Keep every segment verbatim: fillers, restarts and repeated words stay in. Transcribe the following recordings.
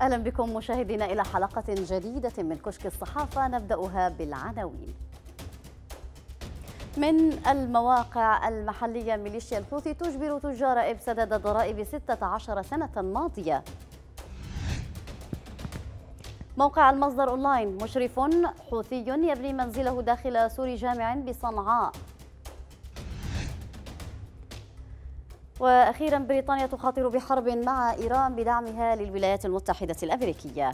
أهلا بكم مشاهدينا إلى حلقة جديدة من كشك الصحافة، نبدأها بالعناوين. من المواقع المحلية، ميليشيا الحوثي تجبر تجار إب سداد الضرائب ستة عشر سنة ماضية. موقع المصدر أونلاين، مشرف حوثي يبني منزله داخل سور جامع بصنعاء. وأخيرا، بريطانيا تخاطر بحرب مع إيران بدعمها للولايات المتحدة الأمريكية.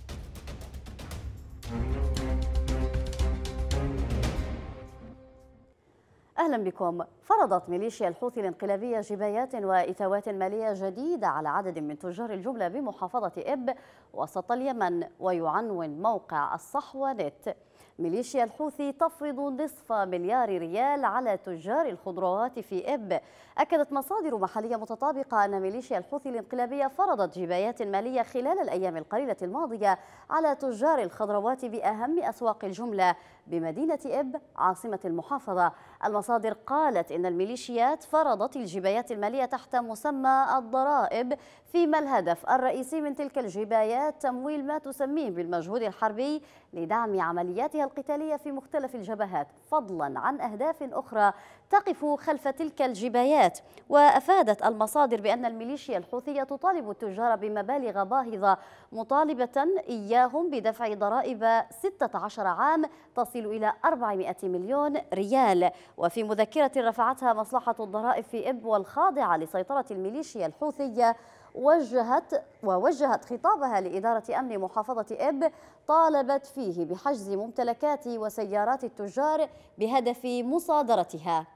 أهلا بكم. فرضت ميليشيا الحوثي الانقلابية جبايات وإتاوات مالية جديدة على عدد من تجار الجملة بمحافظة إب وسط اليمن. ويعنون موقع الصحوة نت: ميليشيا الحوثي تفرض نصف مليار ريال على تجار الخضروات في إب. أكدت مصادر محلية متطابقة أن ميليشيا الحوثي الانقلابية فرضت جبايات مالية خلال الأيام القليلة الماضية على تجار الخضروات بأهم أسواق الجملة بمدينة إب عاصمة المحافظة. المصادر قالت إن الميليشيات فرضت الجبايات المالية تحت مسمى الضرائب، فيما الهدف الرئيسي من تلك الجبايات تمويل ما تسميه بالمجهود الحربي لدعم عملياتها القتالية في مختلف الجبهات، فضلا عن أهداف أخرى تقف خلف تلك الجبايات. وأفادت المصادر بأن الميليشيا الحوثية تطالب التجار بمبالغ باهظة، مطالبة إياهم بدفع ضرائب ستة عشر عام تصل إلى أربعمائة مليون ريال. وفي مذكرة رفعتها مصلحة الضرائب في إب والخاضعة لسيطرة الميليشيا الحوثية، وجهت ووجهت خطابها لإدارة أمن محافظة إب، طالبت فيه بحجز ممتلكات وسيارات التجار بهدف مصادرتها.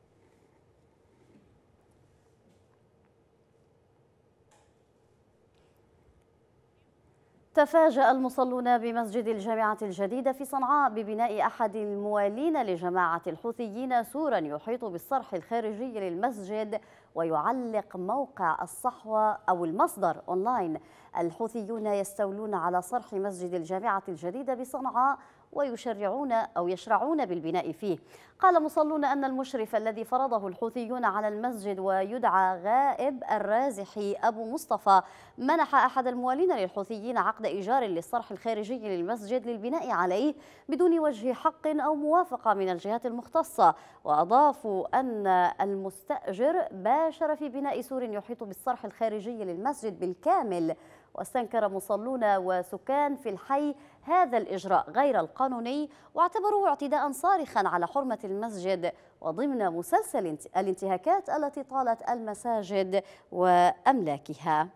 تفاجأ المصلون بمسجد الجامعة الجديدة في صنعاء ببناء أحد الموالين لجماعة الحوثيين سورا يحيط بالصرح الخارجي للمسجد. ويعلق موقع الصحوة أو المصدر أونلاين: الحوثيون يستولون على صرح مسجد الجامعة الجديدة بصنعاء ويشرعون أو يشرعون بالبناء فيه. قال مصلون أن المشرف الذي فرضه الحوثيون على المسجد ويدعى غائب الرازحي أبو مصطفى منح أحد الموالين للحوثيين عقد إيجار للصرح الخارجي للمسجد للبناء عليه بدون وجه حق أو موافقة من الجهات المختصة. وأضافوا أن المستأجر باشر في بناء سور يحيط بالصرح الخارجي للمسجد بالكامل. واستنكر مصلون وسكان في الحي هذا الإجراء غير القانوني، واعتبروه اعتداء صارخا على حرمة المسجد وضمن مسلسل الانتهاكات التي طالت المساجد وأملاكها.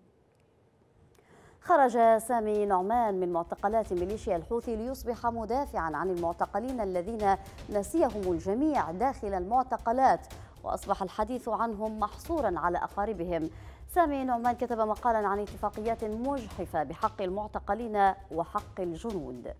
خرج سامي نعمان من معتقلات ميليشيا الحوثي ليصبح مدافعا عن المعتقلين الذين نسيهم الجميع داخل المعتقلات، وأصبح الحديث عنهم محصورا على أقاربهم. سامي نعمان كتب مقالا عن اتفاقيات مجحفة بحق المعتقلين وحق الجنود.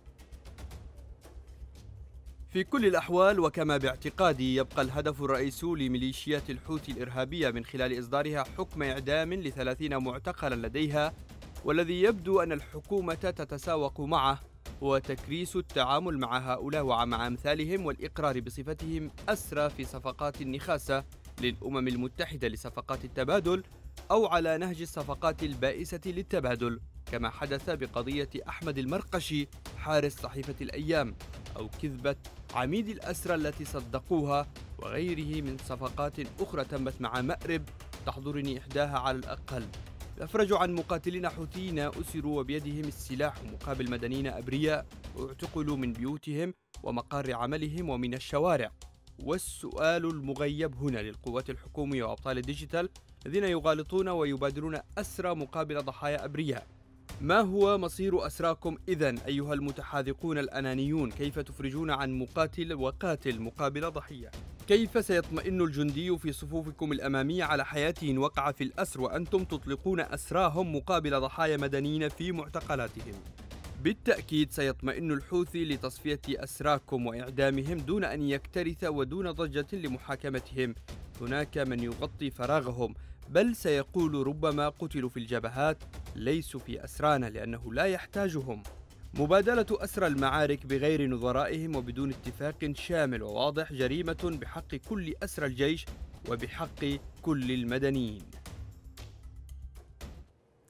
في كل الأحوال وكما باعتقادي يبقى الهدف الرئيسي لميليشيات الحوثي الإرهابية من خلال إصدارها حكم إعدام لثلاثين معتقلا لديها، والذي يبدو أن الحكومة تتساوق معه، هو تكريس التعامل مع هؤلاء ومع أمثالهم والإقرار بصفتهم أسرى في صفقات النخاسة للأمم المتحدة لصفقات التبادل، أو على نهج الصفقات البائسة للتبادل، كما حدث بقضية أحمد المرقشي حارس صحيفة الأيام، أو كذبة عميد الأسرى التي صدقوها، وغيره من صفقات أخرى تمت مع مأرب تحضرني إحداها على الأقل. الأفرج عن مقاتلين حوثيين أسروا وبيدهم السلاح مقابل مدنيين أبرياء اعتقلوا من بيوتهم ومقار عملهم ومن الشوارع. والسؤال المغيب هنا للقوات الحكومية وأبطال الديجيتال الذين يغالطون ويبادرون أسرى مقابل ضحايا أبرياء: ما هو مصير أسراكم إذن أيها المتحاذقون الأنانيون؟ كيف تفرجون عن مقاتل وقاتل مقابل ضحية؟ كيف سيطمئن الجندي في صفوفكم الأمامية على حياته وقع في الأسر وأنتم تطلقون أسراهم مقابل ضحايا مدنيين في معتقلاتهم؟ بالتأكيد سيطمئن الحوثي لتصفية أسراكم وإعدامهم دون أن يكترث ودون ضجة لمحاكمتهم. هناك من يغطي فراغهم، بل سيقول ربما قتلوا في الجبهات، ليسوا في أسرانا لأنه لا يحتاجهم. مبادلة أسرى المعارك بغير نظرائهم وبدون اتفاق شامل وواضح جريمة بحق كل أسرى الجيش وبحق كل المدنيين.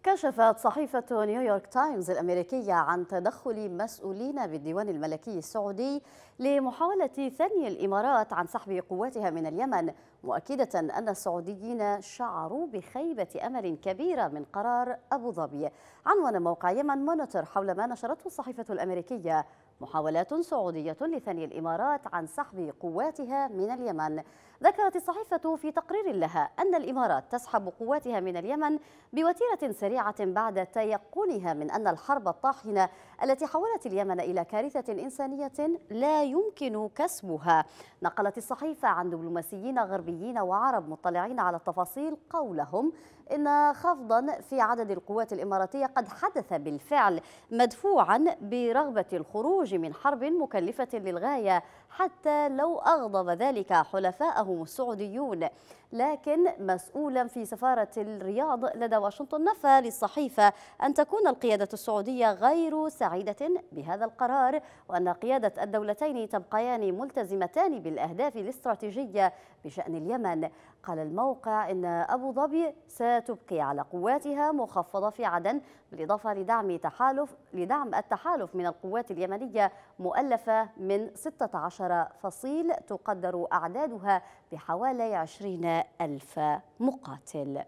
كشفت صحيفة نيويورك تايمز الأمريكية عن تدخل مسؤولين بالديوان الملكي السعودي لمحاولة ثني الإمارات عن سحب قواتها من اليمن، مؤكدة أن السعوديين شعروا بخيبة أمل كبيرة من قرار أبو ظبي. عنوان موقع يمن مونيتور حول ما نشرته الصحيفة الأمريكية: محاولات سعودية لثني الإمارات عن سحب قواتها من اليمن. ذكرت الصحيفة في تقرير لها أن الإمارات تسحب قواتها من اليمن بوتيرة سريعة بعد تيقنها من أن الحرب الطاحنة التي حولت اليمن إلى كارثة إنسانية لا يمكن كسبها. نقلت الصحيفة عن دبلوماسيين غربيين وعرب مطلعين على التفاصيل قولهم إن خفضا في عدد القوات الإماراتية قد حدث بالفعل، مدفوعا برغبة الخروج من حرب مكلفة للغاية حتى لو أغضب ذلك حلفاءهم السعوديون. لكن مسؤولا في سفارة الرياض لدى واشنطن نفى للصحيفة أن تكون القيادة السعودية غير سعيدة بهذا القرار، وأن قيادة الدولتين تبقيان ملتزمتان بالأهداف الاستراتيجية بشأن اليمن. قال الموقع إن أبو ظبي ستبقي على قواتها مخفضة في عدن، بالإضافة لدعم تحالف لدعم التحالف من القوات اليمنية مؤلفة من ستة عشر فصيل تقدر أعدادها بحوالي عشرين ألف مقاتل.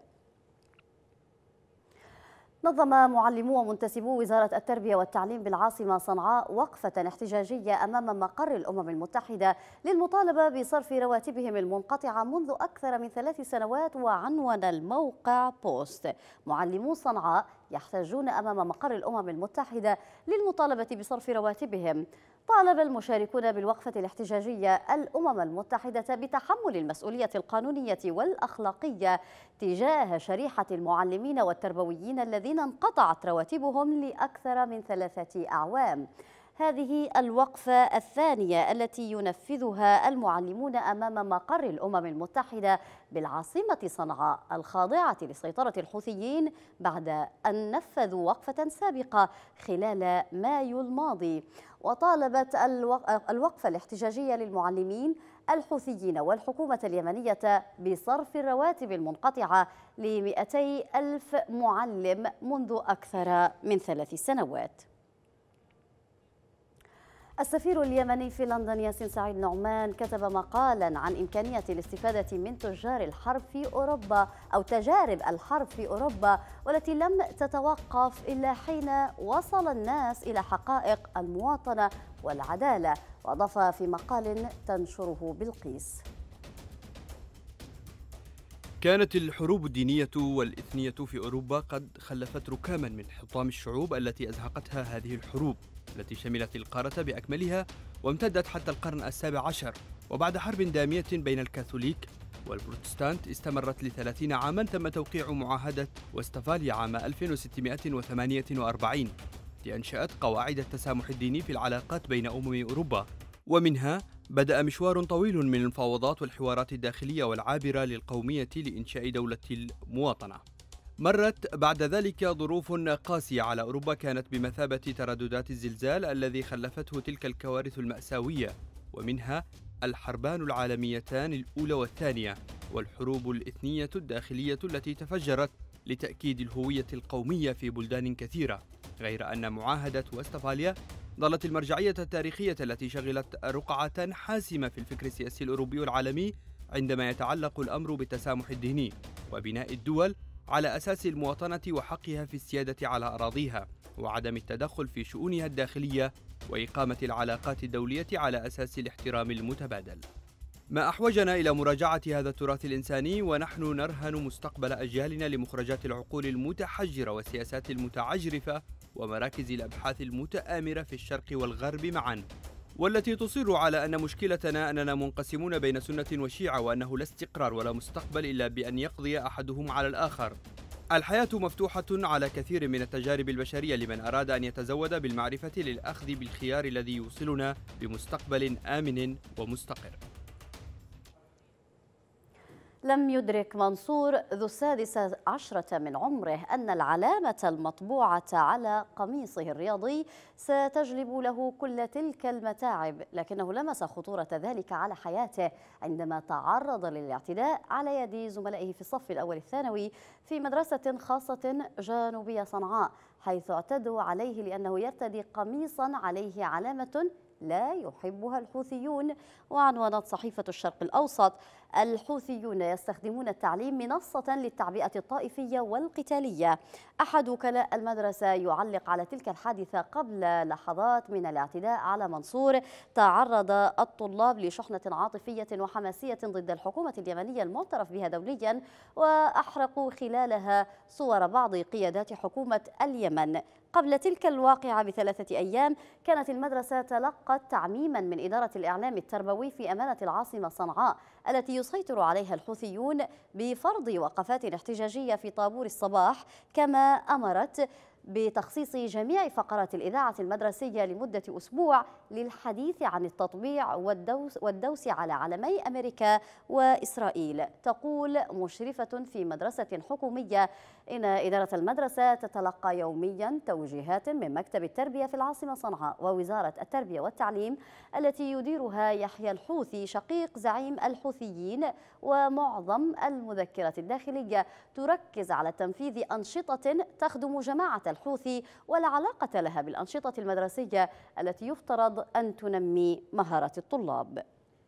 نظم معلمو ومنتسبو وزارة التربية والتعليم بالعاصمة صنعاء وقفة احتجاجية أمام مقر الأمم المتحدة للمطالبة بصرف رواتبهم المنقطعة منذ أكثر من ثلاث سنوات. وعنون الموقع بوست: معلمو صنعاء يحتاجون أمام مقر الأمم المتحدة للمطالبة بصرف رواتبهم. طالب المشاركون بالوقفة الاحتجاجية الأمم المتحدة بتحمل المسؤولية القانونية والأخلاقية تجاه شريحة المعلمين والتربويين الذين انقطعت رواتبهم لأكثر من ثلاثة أعوام. هذه الوقفة الثانية التي ينفذها المعلمون أمام مقر الأمم المتحدة بالعاصمة صنعاء الخاضعة لسيطرة الحوثيين بعد أن نفذوا وقفة سابقة خلال مايو الماضي. وطالبت الوقفة الاحتجاجية للمعلمين الحوثيين والحكومة اليمنية بصرف الرواتب المنقطعة لمئتي ألف معلم منذ أكثر من ثلاث سنوات. السفير اليمني في لندن ياسين سعيد نعمان كتب مقالا عن إمكانية الاستفادة من تجار الحرب في أوروبا أو تجارب الحرب في أوروبا، والتي لم تتوقف إلا حين وصل الناس إلى حقائق المواطنة والعدالة. وأضاف في مقال تنشره بلقيس: كانت الحروب الدينية والإثنية في أوروبا قد خلفت ركاما من حطام الشعوب التي أزهقتها هذه الحروب التي شملت القارة بأكملها وامتدت حتى القرن السابع عشر. وبعد حرب دامية بين الكاثوليك والبروتستانت استمرت لثلاثين عاما تم توقيع معاهدة وستفاليا عام ألف وستمائة وثمانية وأربعين التي أنشأت قواعد التسامح الديني في العلاقات بين أمم أوروبا، ومنها بدأ مشوار طويل من المفاوضات والحوارات الداخلية والعابرة للقومية لإنشاء دولة المواطنة. مرت بعد ذلك ظروف قاسية على أوروبا كانت بمثابة ترددات الزلزال الذي خلفته تلك الكوارث المأساوية، ومنها الحربان العالميتان الأولى والثانية والحروب الإثنية الداخلية التي تفجرت لتأكيد الهوية القومية في بلدان كثيرة. غير أن معاهدة وستفاليا ظلت المرجعية التاريخية التي شغلت رقعة حاسمة في الفكر السياسي الأوروبي والعالمي عندما يتعلق الأمر بالتسامح الديني وبناء الدول على أساس المواطنة وحقها في السيادة على أراضيها وعدم التدخل في شؤونها الداخلية وإقامة العلاقات الدولية على أساس الاحترام المتبادل. ما أحوجنا إلى مراجعة هذا التراث الإنساني ونحن نرهن مستقبل أجيالنا لمخرجات العقول المتحجرة والسياسات المتعجرفة ومراكز الأبحاث المتآمرة في الشرق والغرب معا، والتي تصر على أن مشكلتنا أننا منقسمون بين سنة وشيعة، وأنه لا استقرار ولا مستقبل إلا بأن يقضي أحدهم على الآخر. الحياة مفتوحة على كثير من التجارب البشرية لمن أراد أن يتزود بالمعرفة للأخذ بالخيار الذي يوصلنا بمستقبل آمن ومستقر. لم يدرك منصور ذو السادسة عشرة من عمره أن العلامة المطبوعة على قميصه الرياضي ستجلب له كل تلك المتاعب، لكنه لمس خطورة ذلك على حياته عندما تعرض للاعتداء على يد زملائه في الصف الأول الثانوي في مدرسة خاصة جنوبية صنعاء، حيث اعتدوا عليه لأنه يرتدي قميصا عليه علامة لا يحبها الحوثيون. وعنونت صحيفة الشرق الأوسط: الحوثيون يستخدمون التعليم منصة للتعبئة الطائفية والقتالية. أحد وكلاء المدرسة يعلق على تلك الحادثة: قبل لحظات من الاعتداء على منصور تعرض الطلاب لشحنة عاطفية وحماسية ضد الحكومة اليمنية المعترف بها دوليا، وأحرقوا خلالها صور بعض قيادات حكومة اليمن. قبل تلك الواقعة بثلاثة أيام كانت المدرسة تلقت تعميما من إدارة الإعلام التربوي في أمانة العاصمة صنعاء التي يسيطر عليها الحوثيون بفرض وقفات احتجاجية في طابور الصباح، كما أمرت بتخصيص جميع فقرات الإذاعة المدرسية لمدة أسبوع للحديث عن التطبيع والدوس, والدوس على علمي أمريكا وإسرائيل. تقول مشرفة في مدرسة حكومية إن إدارة المدرسة تتلقى يوميا توجيهات من مكتب التربية في العاصمة صنعاء ووزارة التربية والتعليم التي يديرها يحيى الحوثي شقيق زعيم الحوثيين، ومعظم المذكرات الداخلية تركز على تنفيذ أنشطة تخدم جماعة الحوثي ولا علاقة لها بالأنشطة المدرسية التي يفترض أن تنمي مهارة الطلاب.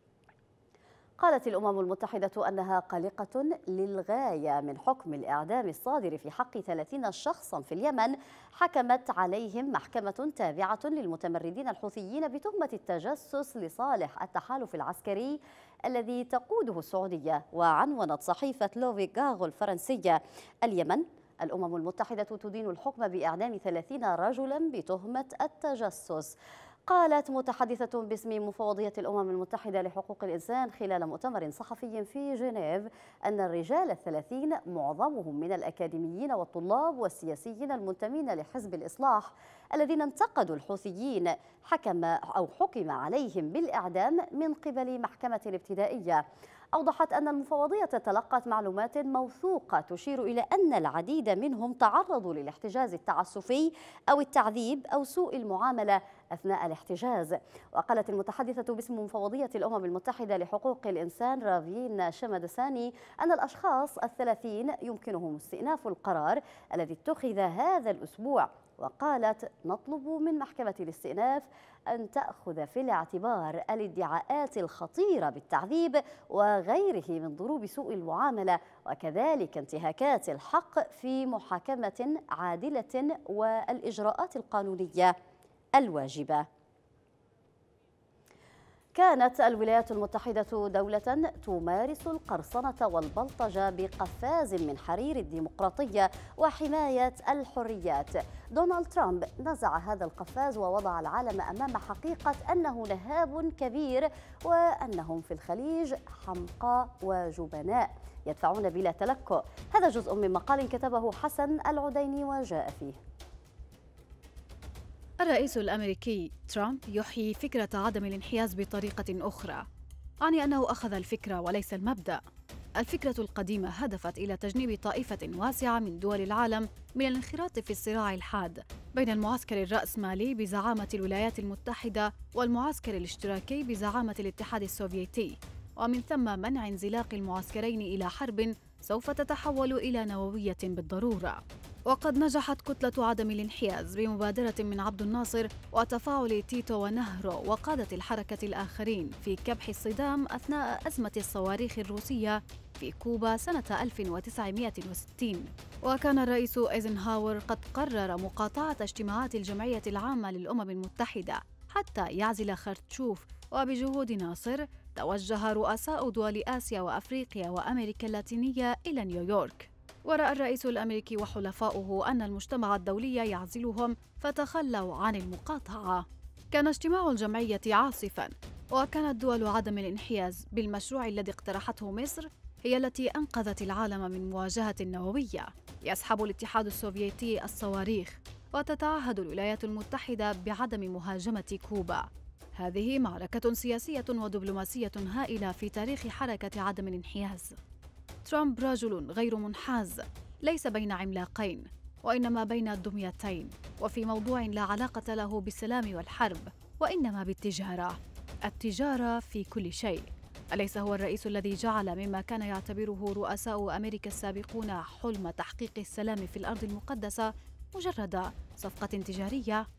قالت الأمم المتحدة أنها قلقة للغاية من حكم الإعدام الصادر في حق ثلاثين شخصا في اليمن حكمت عليهم محكمة تابعة للمتمردين الحوثيين بتهمة التجسس لصالح التحالف العسكري الذي تقوده السعودية. وعنونت صحيفة لوفي غاغو الفرنسية: اليمن: الأمم المتحدة تدين الحكم بإعدام ثلاثين رجلا بتهمة التجسس. قالت متحدثة باسم مفوضية الأمم المتحدة لحقوق الإنسان خلال مؤتمر صحفي في جنيف أن الرجال الثلاثين معظمهم من الأكاديميين والطلاب والسياسيين المنتمين لحزب الإصلاح الذين انتقدوا الحوثيين حكم أو حكم عليهم بالإعدام من قبل محكمة ابتدائية. أوضحت أن المفوضية تلقت معلومات موثوقة تشير إلى أن العديد منهم تعرضوا للاحتجاز التعسفي أو التعذيب أو سوء المعاملة أثناء الاحتجاز. وقالت المتحدثة باسم مفوضية الأمم المتحدة لحقوق الإنسان رافين شمدساني أن الأشخاص الثلاثين يمكنهم استئناف القرار الذي اتخذ هذا الأسبوع. وقالت: نطلب من محكمة الاستئناف أن تأخذ في الاعتبار الادعاءات الخطيرة بالتعذيب وغيره من ضروب سوء المعاملة، وكذلك انتهاكات الحق في محاكمة عادلة والإجراءات القانونية الواجبة. كانت الولايات المتحدة دولة تمارس القرصنة والبلطجة بقفاز من حرير الديمقراطية وحماية الحريات. دونالد ترامب نزع هذا القفاز ووضع العالم أمام حقيقة أنه نهاب كبير وأنهم في الخليج حمقى وجبناء يدفعون بلا تلكؤ. هذا جزء من مقال كتبه حسن العديني وجاء فيه: الرئيس الأمريكي ترامب يحيي فكرة عدم الانحياز بطريقة أخرى، يعني أنه أخذ الفكرة وليس المبدأ. الفكرة القديمة هدفت إلى تجنيب طائفة واسعة من دول العالم من الانخراط في الصراع الحاد بين المعسكر الرأسمالي بزعامة الولايات المتحدة والمعسكر الاشتراكي بزعامة الاتحاد السوفيتي، ومن ثم منع انزلاق المعسكرين إلى حرب سوف تتحول إلى نووية بالضرورة. وقد نجحت كتلة عدم الانحياز بمبادرة من عبد الناصر وتفاعل تيتو ونهرو وقادة الحركة الآخرين في كبح الصدام أثناء أزمة الصواريخ الروسية في كوبا سنة ألف وتسعمائة وستين. وكان الرئيس إيزنهاور قد قرر مقاطعة اجتماعات الجمعية العامة للأمم المتحدة حتى يعزل خرتشوف، وبجهود ناصر توجه رؤساء دول آسيا وأفريقيا وأمريكا اللاتينية إلى نيويورك. ورأى الرئيس الأمريكي وحلفاؤه أن المجتمع الدولي يعزلهم فتخلوا عن المقاطعة. كان اجتماع الجمعية عاصفاً، وكانت دول عدم الانحياز بالمشروع الذي اقترحته مصر هي التي أنقذت العالم من مواجهة نووية. يسحب الاتحاد السوفيتي الصواريخ وتتعهد الولايات المتحدة بعدم مهاجمة كوبا. هذه معركة سياسية ودبلوماسية هائلة في تاريخ حركة عدم الانحياز. ترامب رجل غير منحاز، ليس بين عملاقين وإنما بين الدميتين، وفي موضوع لا علاقة له بالسلام والحرب وإنما بالتجارة. التجارة في كل شيء. أليس هو الرئيس الذي جعل مما كان يعتبره رؤساء أمريكا السابقون حلم تحقيق السلام في الأرض المقدسة مجرد صفقة تجارية؟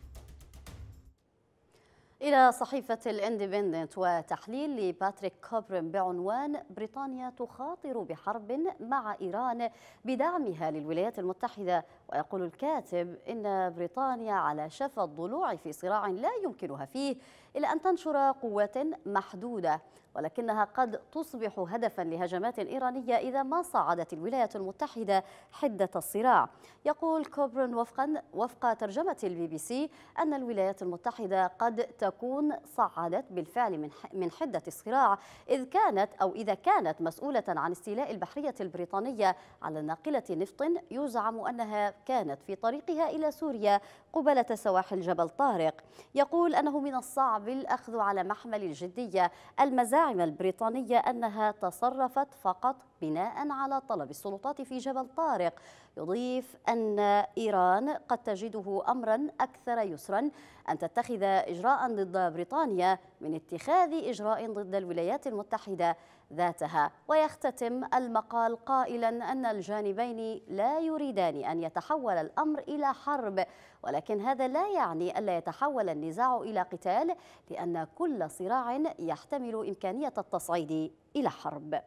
إلى صحيفة الاندبندنت وتحليل لباتريك كوبرن بعنوان بريطانيا تخاطر بحرب مع إيران بدعمها للولايات المتحدة. ويقول الكاتب إن بريطانيا على شفا الضلوع في صراع لا يمكنها فيه إلا أن تنشر قوات محدودة، ولكنها قد تصبح هدفا لهجمات إيرانية إذا ما صعدت الولايات المتحدة حدة الصراع. يقول كوبرن وفقا وفق ترجمة البي بي سي أن الولايات المتحدة قد تكون صعدت بالفعل من من حدة الصراع إذ كانت أو إذا كانت مسؤولة عن استيلاء البحرية البريطانية على ناقلة نفط يزعم أنها كانت في طريقها إلى سوريا قبالة سواحل جبل طارق. يقول أنه من الصعب الأخذ على محمل الجدية المزاعم البريطانية أنها تصرفت فقط بناء على طلب السلطات في جبل طارق. يضيف أن إيران قد تجده أمرا أكثر يسرا أن تتخذ إجراء ضد بريطانيا من اتخاذ إجراء ضد الولايات المتحدة ذاتها. ويختتم المقال قائلا أن الجانبين لا يريدان أن يتحول الأمر إلى حرب، ولكن هذا لا يعني ألا يتحول النزاع إلى قتال، لأن كل صراع يحتمل إمكانية التصعيد إلى حرب.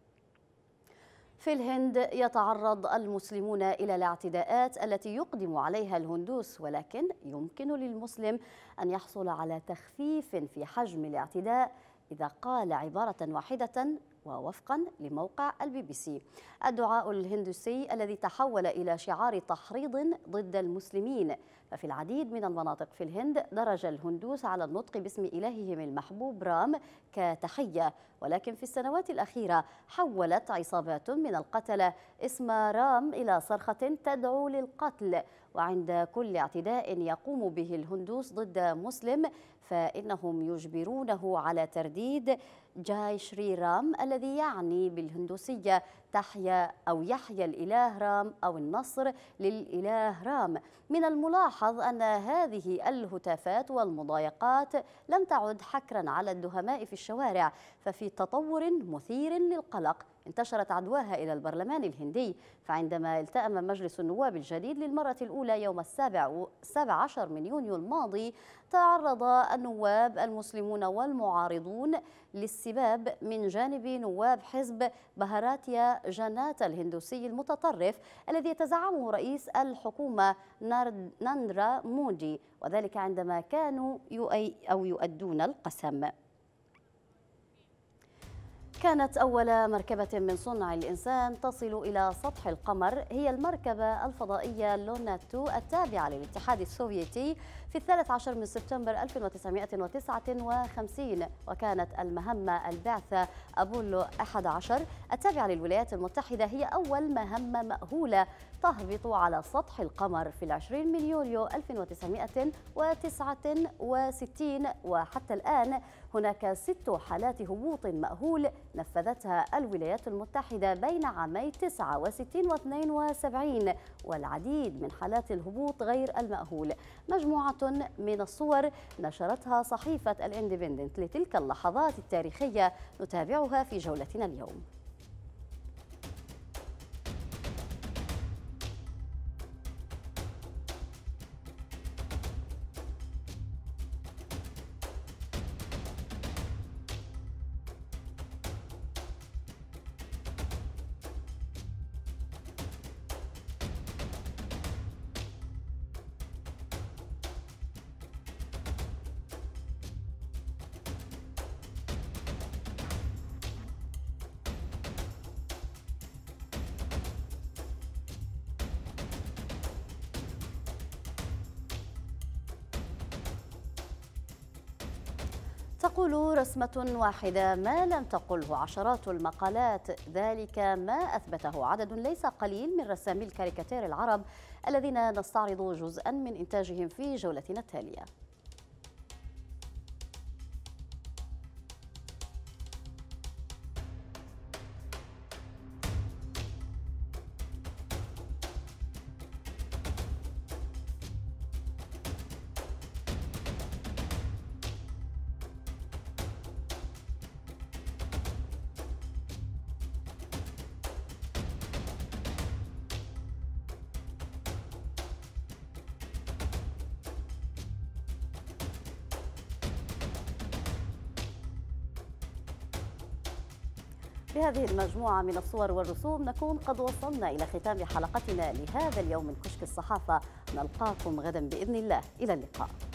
في الهند يتعرض المسلمون إلى الاعتداءات التي يقدم عليها الهندوس، ولكن يمكن للمسلم أن يحصل على تخفيف في حجم الاعتداء إذا قال عبارة واحدة. ووفقا لموقع البي بي سي، الدعاء الهندوسي الذي تحول إلى شعار تحريض ضد المسلمين. ففي العديد من المناطق في الهند درج الهندوس على النطق باسم إلههم المحبوب رام كتحية، ولكن في السنوات الأخيرة حولت عصابات من القتلة اسم رام إلى صرخة تدعو للقتل. وعند كل اعتداء يقوم به الهندوس ضد مسلم فإنهم يجبرونه على ترديد جاي شري رام، الذي يعني بالهندوسية تحيا أو يحيا الإله رام أو النصر للإله رام. من الملاحظ أن هذه الهتافات والمضايقات لم تعد حكرا على الدهماء في الشوارع، ففي تطور مثير للقلق انتشرت عدواها إلى البرلمان الهندي. فعندما التأم مجلس النواب الجديد للمرة الأولى يوم السابع السابع عشر من يونيو الماضي، تعرض النواب المسلمون والمعارضون للسباب من جانب نواب حزب بهاراتيا جاناتا الهندوسي المتطرف الذي يتزعمه رئيس الحكومة نارندرا مودي، وذلك عندما كانوا يؤي أو يؤدون القسم. كانت أول مركبة من صنع الإنسان تصل إلى سطح القمر هي المركبة الفضائية لوناتو التابعة للاتحاد السوفيتي في الثالث عشر من سبتمبر ألف وتسعمائة وتسعة وخمسين، وكانت المهمة البعثة أبولو أحد عشر التابعة للولايات المتحدة هي أول مهمة مأهولة تهبط على سطح القمر في العشرين من يوليو ألف وتسعمائة وتسعة وستين. وحتى الآن هناك ست حالات هبوط مأهول نفذتها الولايات المتحدة بين عامي تسعة وستين واثنين وسبعين، والعديد من حالات الهبوط غير المأهول. مجموعة من الصور نشرتها صحيفة الاندبندنت لتلك اللحظات التاريخية نتابعها في جولتنا اليوم. تقول رسمة واحدة ما لم تقله عشرات المقالات، ذلك ما أثبته عدد ليس قليل من رسامي الكاريكاتير العرب الذين نستعرض جزءا من إنتاجهم في جولتنا التالية. بهذه المجموعة من الصور والرسوم نكون قد وصلنا إلى ختام حلقتنا لهذا اليوم من كشك الصحافة. نلقاكم غدا بإذن الله، إلى اللقاء.